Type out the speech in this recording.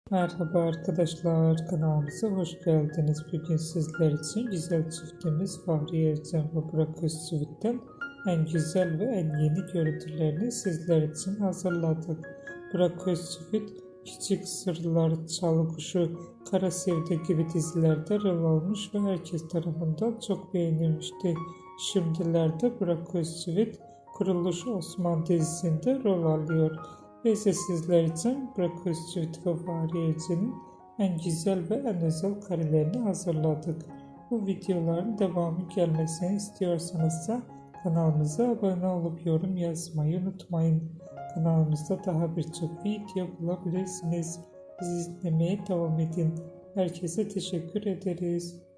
Merhaba arkadaşlar, kanalımıza hoş geldiniz. Bugün sizler için güzel çiftimiz Fahriye Evcen ve Burak Özçivit'ten en güzel ve en yeni görüntülerini sizler için hazırladık. Burak Özçivit, Küçük Sırlar, Çalı Kuşu, Kara Sevda gibi dizilerde rol almış ve herkes tarafından çok beğenilmişti. Şimdilerde Burak Özçivit, Kuruluş Osman dizisinde rol alıyor. Ve ise sizler için Burak Özçivit ve Fahriye Evcen'in en güzel ve en özel karelerini hazırladık. Bu videoların devamı gelmesini istiyorsanız da kanalımıza abone olup yorum yazmayı unutmayın. Kanalımızda daha birçok video bulabilirsiniz. Bizi izlemeye devam edin. Herkese teşekkür ederiz.